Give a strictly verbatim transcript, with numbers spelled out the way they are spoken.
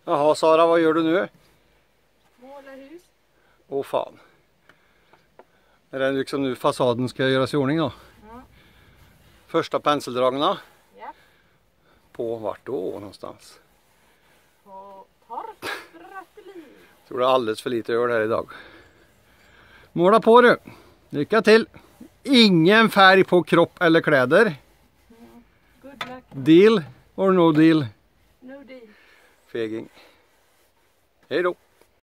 Jaha Sara, vad gör du nu? Målar hus. Åh fan. Är det liksom nu fasaden ska göras i ordning då? Ja. Första penseldragna. Ja. På vart då någonstans? På Torpsbratteli. Tror det är alldeles för lite öl här idag. Måla på du. Lycka till. Ingen färg på kropp eller kläder. Mm. Good luck. Deal or no deal? No deal. Feging. Hej då.